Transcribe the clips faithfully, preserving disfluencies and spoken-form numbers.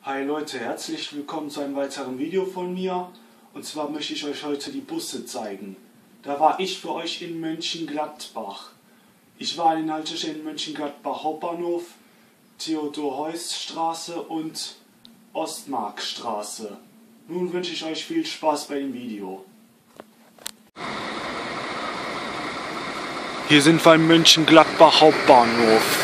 Hi Leute, herzlich willkommen zu einem weiteren Video von mir. Und zwar möchte ich euch heute die Busse zeigen. Da war ich für euch in Mönchengladbach. Ich war in Haltestellen Mönchengladbach Hauptbahnhof, Theodor-Heuss-Straße und Ostmarkstraße. Nun wünsche ich euch viel Spaß bei dem Video. Hier sind wir im Mönchengladbach Hauptbahnhof.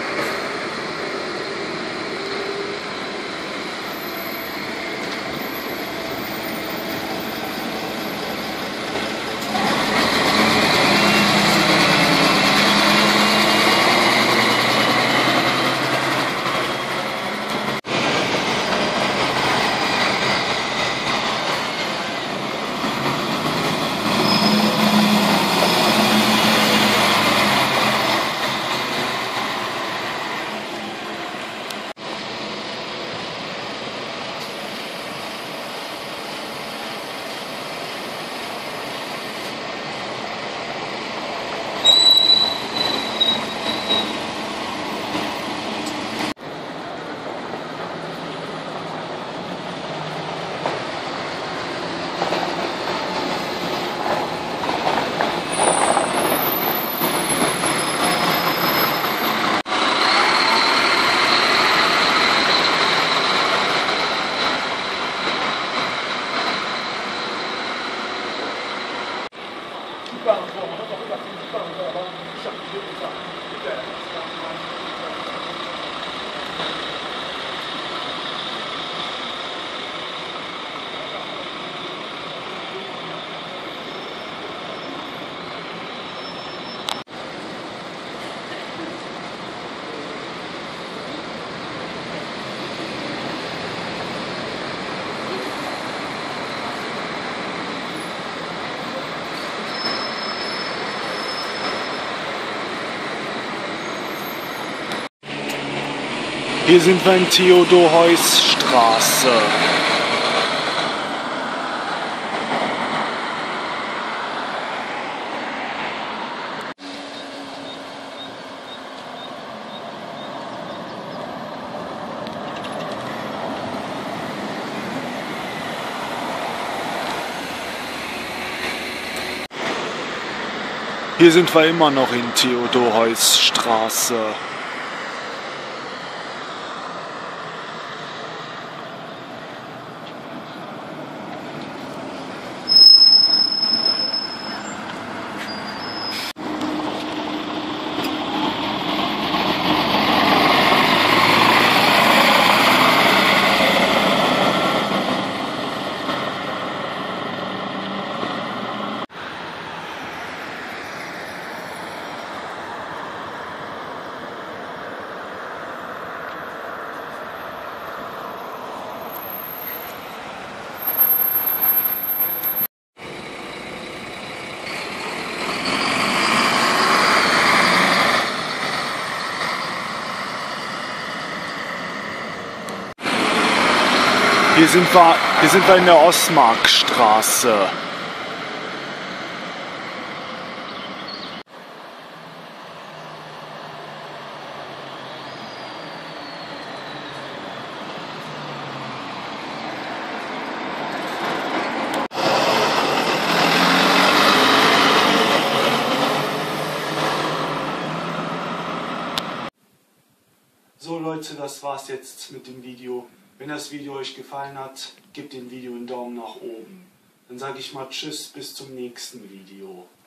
Hier sind wir in Theodor-Heuss-Straße. Hier sind wir immer noch in Theodor-Heuss-Straße. Hier sind wir, hier sind wir in der Ostmarkstraße. So Leute, das war's jetzt mit dem Video. Wenn das Video euch gefallen hat, gebt dem Video einen Daumen nach oben. Dann sage ich mal Tschüss, bis zum nächsten Video.